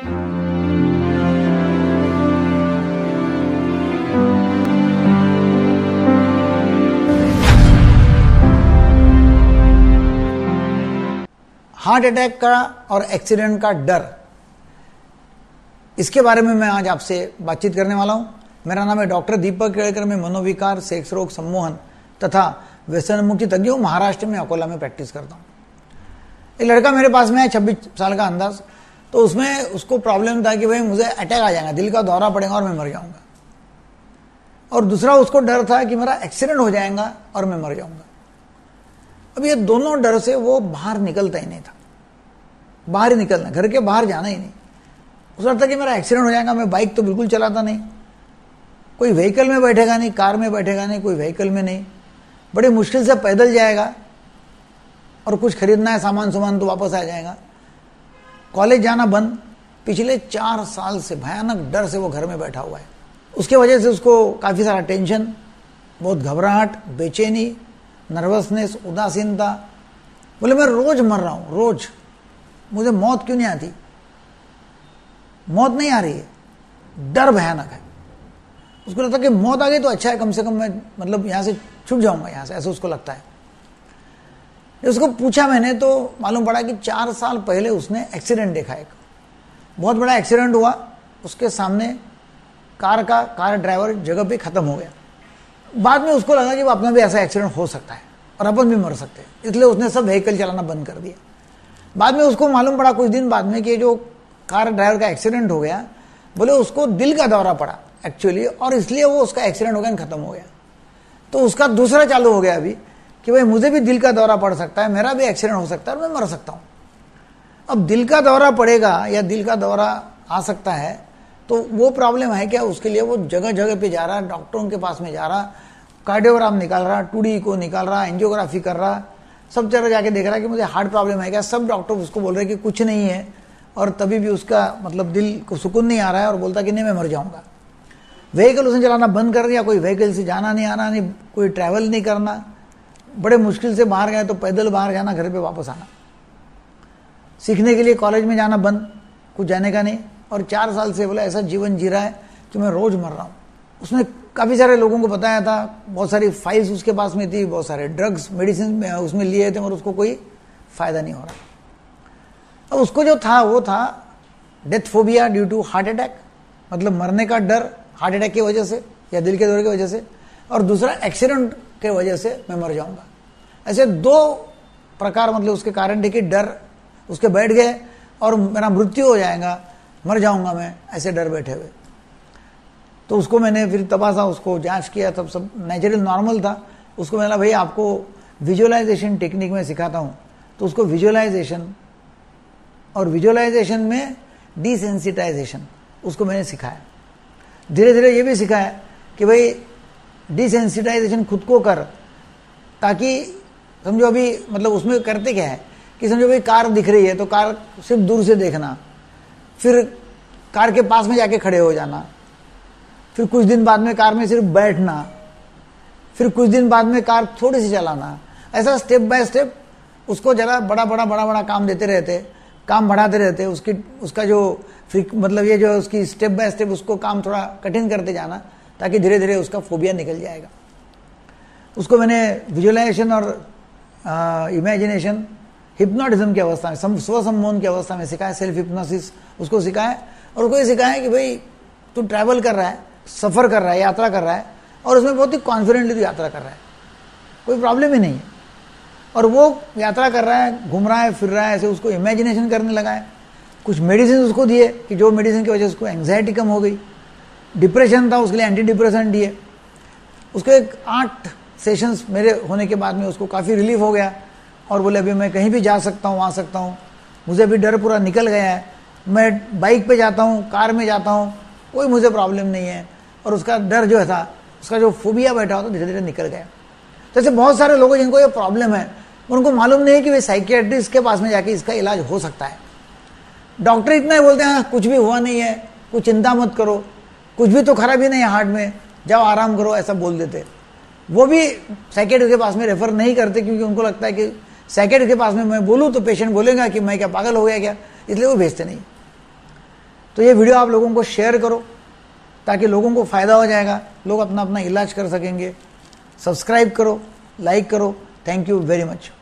Heart attack का और accident का डर, इसके बारे में मैं आज आपसे बातचीत करने वाला हूं। मेरा नाम है डॉक्टर दीपक केड़कर। मैं मनोविकार, सेक्स रोग, सम्मोहन तथा व्यसन मुक्ति तज्ञ हूं। महाराष्ट्र में अकोला में प्रैक्टिस करता हूं। एक लड़का मेरे पास में है, 26 साल का अंदाज। तो उसमें उसको प्रॉब्लम था कि भाई मुझे अटैक आ जाएगा, दिल का दौरा पड़ेगा और मैं मर जाऊंगा। और दूसरा उसको डर था कि मेरा एक्सीडेंट हो जाएगा और मैं मर जाऊंगा। अब ये दोनों डर से वो बाहर निकलता ही नहीं था। बाहर ही निकलना, घर के बाहर जाना ही नहीं। उस लगता कि मेरा एक्सीडेंट हो जाएगा। मैं बाइक तो बिल्कुल चलाता नहीं, कोई व्हीकल में बैठेगा नहीं, कार में बैठेगा नहीं, कोई व्हीकल में नहीं, बड़ी मुश्किल से पैदल जाएगा और कुछ खरीदना है सामान तो वापस आ जाएगा। कॉलेज जाना बंद। पिछले 4 साल से भयानक डर से वो घर में बैठा हुआ है। उसके वजह से उसको काफ़ी सारा टेंशन, बहुत घबराहट, बेचैनी, नर्वसनेस, उदासीनता। बोले मैं रोज मर रहा हूँ, रोज मुझे मौत क्यों नहीं आती? मौत नहीं आ रही है, डर भयानक है। उसको लगता है कि मौत आ गई तो अच्छा है, कम से कम मैं मतलब यहाँ से छूट जाऊंगा यहाँ से, ऐसा उसको लगता है। उसको पूछा मैंने तो मालूम पड़ा कि 4 साल पहले उसने एक्सीडेंट देखा। एक बहुत बड़ा एक्सीडेंट हुआ उसके सामने, कार ड्राइवर जगह पे खत्म हो गया। बाद में उसको लगा कि वो अपना भी ऐसा एक्सीडेंट हो सकता है और अपन भी मर सकते हैं, इसलिए उसने सब व्हीकल चलाना बंद कर दिया। बाद में उसको मालूम पड़ा कुछ दिन बाद में कि जो कार ड्राइवर का एक्सीडेंट हो गया, बोले उसको दिल का दौरा पड़ा एक्चुअली, और इसलिए वो उसका एक्सीडेंट हो गया, खत्म हो गया। तो उसका दूसरा चालू हो गया अभी कि भाई मुझे भी दिल का दौरा पड़ सकता है, मेरा भी एक्सीडेंट हो सकता है और मैं मर सकता हूँ। अब दिल का दौरा पड़ेगा या दिल का दौरा आ सकता है तो वो प्रॉब्लम है क्या उसके लिए? वो जगह जगह पे जा रहा, डॉक्टरों के पास में जा रहा, कार्डियोग्राम निकाल रहा, 2D को निकाल रहा, एंजियोग्राफी कर रहा, सब जगह जाके देख रहा है कि मुझे हार्ट प्रॉब्लम है क्या। सब डॉक्टर उसको बोल रहे हैं कि कुछ नहीं है, और तभी भी उसका मतलब दिल को सुकून नहीं आ रहा है और बोलता कि नहीं मैं मर जाऊंगा। व्हीकल उसने चलाना बंद कर दिया, कोई व्हीकल से जाना नहीं आना नहीं, कोई ट्रैवल नहीं करना। बड़े मुश्किल से बाहर गए तो पैदल बाहर जाना, घर पे वापस आना। सीखने के लिए कॉलेज में जाना बंद, कुछ जाने का नहीं। और 4 साल से बोला ऐसा जीवन जी रहा है कि मैं रोज मर रहा हूँ। उसने काफ़ी सारे लोगों को बताया था, बहुत सारी फाइल्स उसके पास में थी, बहुत सारे ड्रग्स मेडिसिन उसमें लिए थे, और उसको कोई फायदा नहीं हो रहा। अब उसको जो था वो था death phobia due to heart attack, मतलब मरने का डर हार्ट अटैक की वजह से या दिल के दौरे की वजह से, और दूसरा एक्सीडेंट के वजह से मैं मर जाऊंगा। ऐसे 2 प्रकार मतलब उसके कारण थे कि डर उसके बैठ गए और मेरा मृत्यु हो जाएगा, मर जाऊंगा मैं, ऐसे डर बैठे हुए। तो उसको मैंने फिर तपासा, उसको जांच किया, तब सब नेचुरल नॉर्मल था। उसको मैंने भाई आपको विजुअलाइजेशन टेक्निक में सिखाता हूँ। तो उसको विजुअलाइजेशन और विजुअलाइजेशन में डिसेंसिटाइजेशन उसको मैंने सिखाया। धीरे धीरे ये भी सिखाया कि भाई डिसेंसिटाइजेशन खुद को कर, ताकि समझो अभी मतलब उसमें करते क्या है कि समझो भाई कार दिख रही है तो कार सिर्फ दूर से देखना, फिर कार के पास में जाके खड़े हो जाना, फिर कुछ दिन बाद में कार में सिर्फ बैठना, फिर कुछ दिन बाद में कार थोड़ी सी चलाना। ऐसा स्टेप बाय स्टेप उसको जरा बड़ा काम देते रहते, काम बढ़ाते रहते। उसका जो मतलब ये जो उसकी स्टेप बाय स्टेप उसको काम थोड़ा कठिन करते जाना, ताकि धीरे धीरे उसका फोबिया निकल जाएगा। उसको मैंने विजुअलाइजेशन और इमेजिनेशन, हिप्नोटिज्म की अवस्था में, स्वसम्मोहन की अवस्था में सिखाया, सेल्फ हिप्नोसिस उसको सिखाया। और उसको ये सिखाया कि भाई तू ट्रैवल कर रहा है, सफ़र कर रहा है, यात्रा कर रहा है, और उसमें बहुत ही कॉन्फिडेंटली यात्रा कर रहा है, कोई प्रॉब्लम ही नहीं है। और वो यात्रा कर रहा है, घूम रहा है, फिर रहा है, ऐसे उसको इमेजिनेशन करने लगा है। कुछ मेडिसिन उसको दिए कि जो मेडिसिन की वजह से उसको एंग्जाइटी कम हो गई, डिप्रेशन था उसके लिए एंटी डिप्रेसेंट दिए। उसको 8 सेशंस मेरे होने के बाद में उसको काफ़ी रिलीफ हो गया, और बोले अभी मैं कहीं भी जा सकता हूँ, आ सकता हूँ, मुझे अभी डर पूरा निकल गया है, मैं बाइक पे जाता हूँ, कार में जाता हूँ, कोई मुझे प्रॉब्लम नहीं है। और उसका डर जो था, उसका जो फोबिया बैठा होता धीरे धीरे निकल गया। जैसे बहुत सारे लोग जिनको ये प्रॉब्लम है, उनको मालूम नहीं है कि वे साइकियाट्रिस्ट के पास में जाके इसका इलाज हो सकता है। डॉक्टर इतना ही बोलते हैं कुछ भी हुआ नहीं है, कुछ चिंता मत करो, कुछ भी तो खराबी नहीं है हार्ट में, जाओ आराम करो, ऐसा बोल देते। वो भी साइकियाट्रिस्ट के पास में रेफर नहीं करते, क्योंकि उनको लगता है कि साइकियाट्रिस्ट के पास में मैं बोलूँ तो पेशेंट बोलेगा कि मैं क्या पागल हो गया क्या, इसलिए वो भेजते नहीं। तो ये वीडियो आप लोगों को शेयर करो ताकि लोगों को फ़ायदा हो जाएगा, लोग अपना अपना इलाज कर सकेंगे। सब्सक्राइब करो, लाइक करो। Thank you very much.